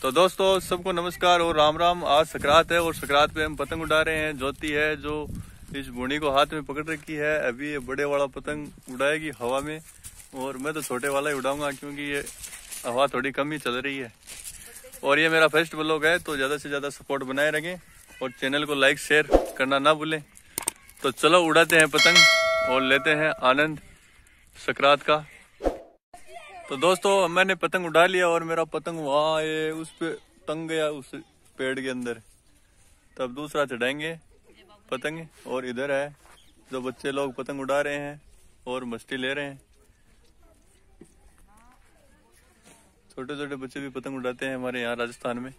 तो दोस्तों सबको नमस्कार और राम राम। आज सकरात है और सकरात पे हम पतंग उड़ा रहे हैं। ज्योति है जो इस बुनी को हाथ में पकड़ रखी है। अभी ये बड़े वाला पतंग उड़ाएगी हवा में और मैं तो छोटे वाला ही उड़ाऊंगा क्योंकि ये हवा थोड़ी कम ही चल रही है। और ये मेरा फर्स्ट व्लॉग है तो ज़्यादा से ज़्यादा सपोर्ट बनाए रखें और चैनल को लाइक शेयर करना ना भूलें। तो चलो उड़ाते हैं पतंग और लेते हैं आनंद सकरात का। तो दोस्तों मैंने पतंग उड़ा लिया और मेरा पतंग वहाँ उस पे टंग गया उस पेड़ के अंदर। तब दूसरा चढ़ाएंगे पतंग। और इधर है जो बच्चे लोग पतंग उड़ा रहे हैं और मस्ती ले रहे हैं। छोटे छोटे बच्चे भी पतंग उड़ाते हैं हमारे यहाँ राजस्थान में।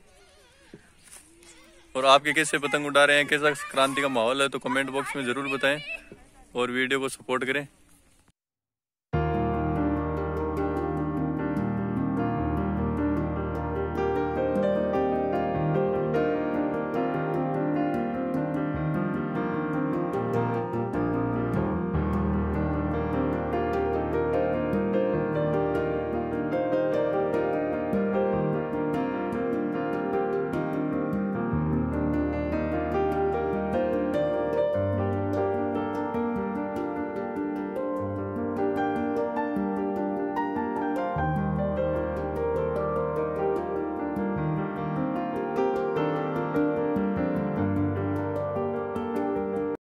और आपके कैसे पतंग उड़ा रहे हैं, कैसा क्रांति का माहौल है तो कमेंट बॉक्स में जरूर बताएं और वीडियो को सपोर्ट करें।